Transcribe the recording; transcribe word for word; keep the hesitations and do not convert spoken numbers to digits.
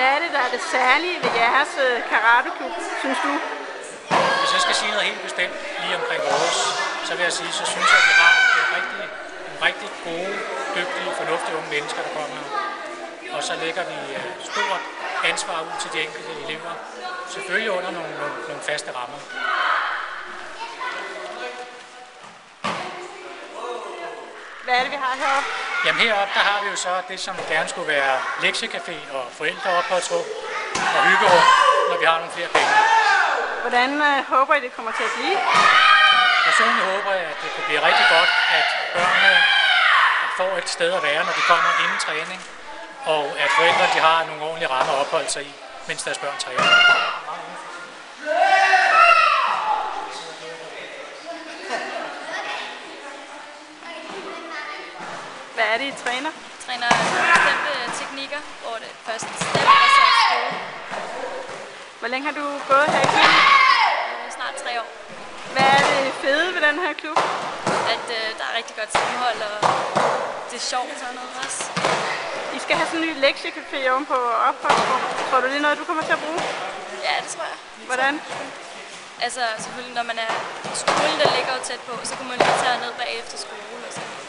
Hvad er det, der er det særlige ved jeres karateklub, synes du? Hvis jeg skal sige noget helt bestemt lige omkring vores, så vil jeg sige, så synes jeg, at vi har rigtig, nogle rigtig gode, dygtige, fornuftige unge mennesker, der kommer her. Og så lægger vi stort ansvar ud til de enkelte elever, selvfølgelig under nogle, nogle, nogle faste rammer. Hvad er det, vi har heroppe? Jamen heroppe, der har vi jo så det, som gerne skulle være lektiecafé og forældreopholdsrum og hyggerum, når vi har nogle flere penge. Hvordan øh, håber I, det kommer til at blive? Personligt håber jeg, at det kan blive rigtig godt, at børnene får et sted at være, når de kommer inden træning, og at forældre de har nogle ordentlige rammer at opholde sig i, mens deres børn træner. Hvad er det, I træner? Jeg træner bestemte teknikker, hvor det først step og så stå. Hvor længe har du gået her i klubben? Øh, snart tre år. Hvad er det fede ved den her klub? At øh, der er rigtig godt sammenhold, og det er sjovt sådan noget også. I skal have sådan en ny lektiecafé oven på opholdsrum. Tror du, det er noget, du kommer til at bruge? Ja, det tror jeg. Hvordan? Altså selvfølgelig, når man er skolen, der ligger jo tæt på, så kan man lige tage ned bagefter skole og sådan.